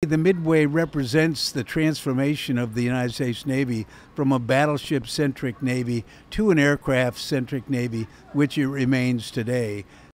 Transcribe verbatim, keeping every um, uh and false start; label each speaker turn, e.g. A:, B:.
A: The Midway represents the transformation of the United States Navy from a battleship-centric Navy to an aircraft-centric Navy, which it remains today.